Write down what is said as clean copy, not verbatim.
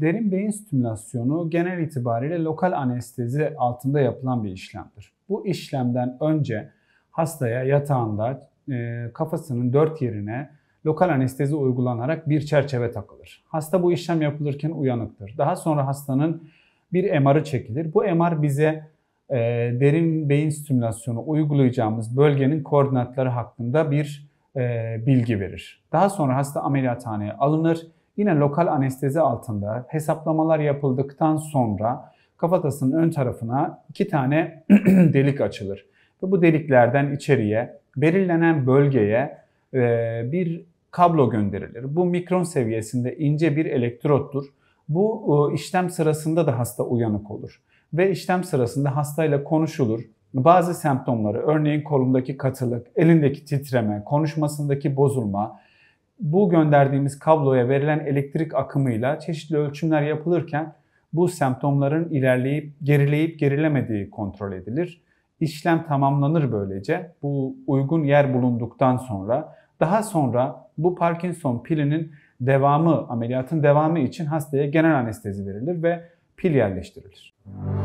Derin beyin stimülasyonu genel itibariyle lokal anestezi altında yapılan bir işlemdir. Bu işlemden önce hastaya yatağında kafasının dört yerine lokal anestezi uygulanarak bir çerçeve takılır. Hasta bu işlem yapılırken uyanıktır. Daha sonra hastanın bir MR'ı çekilir. Bu MR bize derin beyin stimülasyonu uygulayacağımız bölgenin koordinatları hakkında bir bilgi verir. Daha sonra hasta ameliyathaneye alınır. Yine lokal anestezi altında hesaplamalar yapıldıktan sonra kafatasının ön tarafına 2 tane delik açılır. Ve bu deliklerden içeriye belirlenen bölgeye bir kablo gönderilir. Bu mikron seviyesinde ince bir elektrottur. Bu işlem sırasında da hasta uyanık olur. Ve işlem sırasında hastayla konuşulur. Bazı semptomları, örneğin kolundaki katılık, elindeki titreme, konuşmasındaki bozulma, bu gönderdiğimiz kabloya verilen elektrik akımıyla çeşitli ölçümler yapılırken bu semptomların gerileyip gerilemediği kontrol edilir. İşlem tamamlanır böylece. Bu uygun yer bulunduktan sonra, daha sonra bu Parkinson pilinin devamı, ameliyatın devamı için hastaya genel anestezi verilir ve pil yerleştirilir.